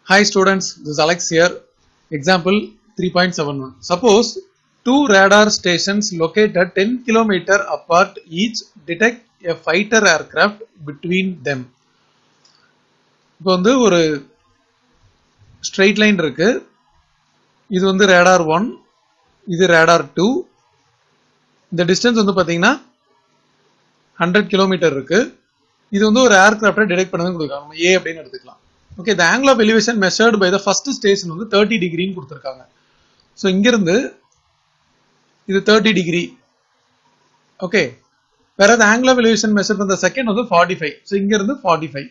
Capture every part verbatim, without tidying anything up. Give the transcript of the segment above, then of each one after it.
Hi students, this is Alex here. Example three point seven one. Suppose two radar stations located ten kilometers apart each detect a fighter aircraft between them. இப்போ வந்து ஒரு straight line இருக்கு. இது வந்து radar one, இது radar two. இந்த distance வந்து பாத்தீங்கன்னா one hundred kilometers இருக்கு. இது வந்து ஒரு aircraft detect பண்ணது கொடுத்திருக்காங்க. நம்ம A அப்படினு எடுத்துக்கலாம். Okay, the angle of elevation measured by the first station வந்து thirty degree ன்னு கொடுத்திருக்காங்க. So இங்க இருந்து இது thirty degree. Okay. Whereas the angle of elevation measured by the second வந்து forty-five. So இங்க இருந்து forty-five.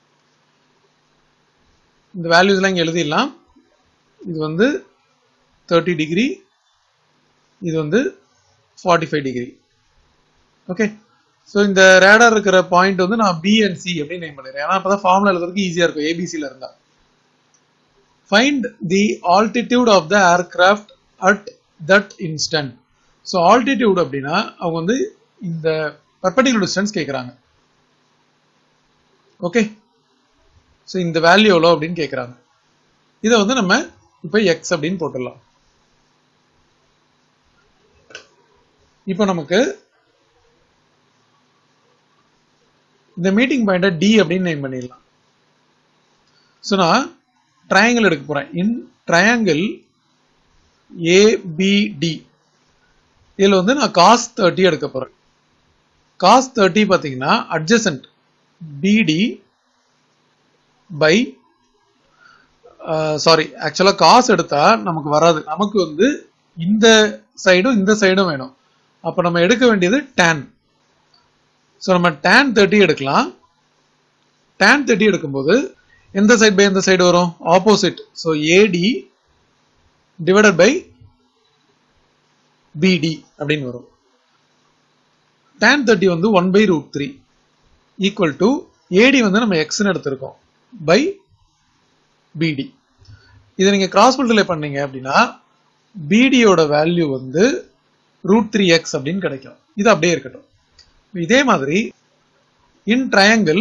இந்த values எல்லாம் இங்க எழுதிடலாம். இது வந்து thirty degree. இது வந்து forty-five degree. Okay. So இந்த radar இருக்கிற பாயிண்ட் வந்து நான் B and C அப்படி நேம் பண்ணிடுறேன். ஏன்னா அப்பதான் ஃபார்முலா எழுதுறதுக்கு ஈஸியா இருக்கும் A B C ல இருந்தா. Find the altitude of the aircraft at that instant. So altitude அப்படினா அவங்க வந்து இந்த perpendicular distance கேக்குறாங்க. Okay. So இந்த வேல்யூ எவ்வளவு அப்படினு கேக்குறாங்க. இத வந்து நம்ம இப்போ x அப்படினு போட்டுடலாம். இப்போ நமக்கு இந்த மீட்டிங் பாயிண்ட D அப்படினு நேம் பண்ணிடலாம். சோ நான் ட்ரையாங்கிள் எடுக்க போறேன். In triangle A B D இதுல வந்து நான் cos thirty எடுக்க போறேன். cos thirty பாத்தீங்கன்னா adjacent B D by sorry ஆக்சுவலா cos எடுத்தா நமக்கு வராது. நமக்கு வந்து இந்த சைடும் இந்த சைடும் வேணும். அப்ப நம்ம எடுக்க வேண்டியது tan. So நம்ம tan thirty எடுக்கலாம். tan thirty எடுக்கும்போது எந்த சைடு பை எந்த சைடு வரும்? Opposite. So A D divided by B D அப்படினு வரும். tan thirty வந்து one by root three equal to A D வந்து நம்ம x ன்னு எடுத்துறோம் by B D. இத நீங்க கிராஸ் மல்டிப்ளை பண்ணீங்க அப்படினா B D யோட வேல்யூ வந்து root three x அப்படினு கிடைக்கும். இது அப்படியே இருக்கட்டும். இதே மாதிரி in triangle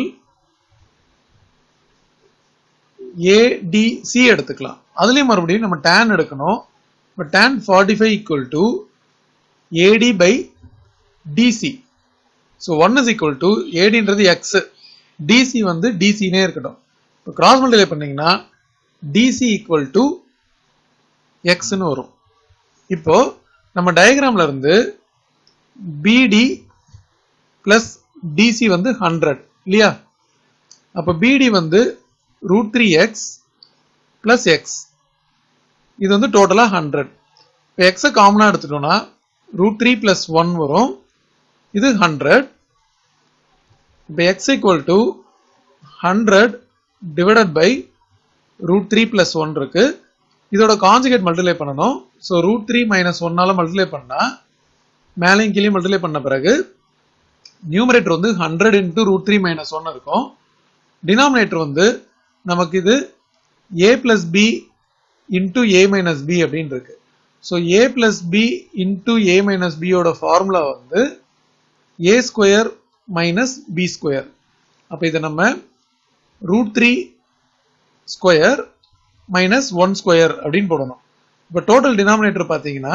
A D C எடுத்துக்கலாம். அதுலயும் மறுபடியும் நம்ம tan எடுக்கணும். இப்ப tan forty-five equal to A D by D C. So one is equal to A D ன்றது x, D C வந்து D C னே இருக்கட்டும். இப்ப கிராஸ் மல்டிப்ளை பண்ணீங்கன்னா D C equal to x ன்னு வரும். இப்போ நம்ம டயகிராம்ல இருந்து B D plus D C வந்து one hundred இல்லையா? அப்ப B D வந்து root three x plus x. இது வந்து டோட்டலா one hundred. இப்ப x காமனா எடுத்துட்டோம்னா root three plus one வரும். இது one hundred. இப்ப x equal to one hundred divided by root three plus one இருக்கு. இதோட கான்ஜுகேட் மல்டிப்ளை பண்ணனும். So root three minus one ஆல மல்டிப்ளை பண்ணா மேலையும் கீழையும் மல்டிப்ளை பண்ண பிறகு நியூமரேட்டர் வந்து one hundred into root three minus one இருக்கும். டினாமினேட்டர் வந்து நமக்கு இது a plus b into a minus b அப்படினு இருக்கு. So a plus b into a minus b யோட ஃபார்முலா வந்து a square minus b square. அப்ப இத நம்ம root three square minus one square அப்படினு போடணும். இப்ப டோட்டல் டினாமினேட்டர் பாத்தீங்கன்னா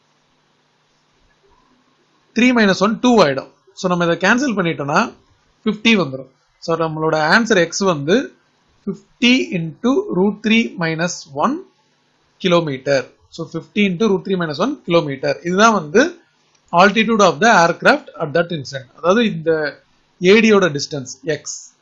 three minus one two ஆயிடும். சோ நம்ம இத கேன்சல் பண்ணிட்டோம்னா fifty வந்துரும். சோ நம்மளோட ஆன்சர் x வந்து fifty into root three minus one kilometer. So fifty into root three minus one kilometer. இதுதான் வந்து altitude of the aircraft at that instant. அதாவது இந்த A D யோட distance x.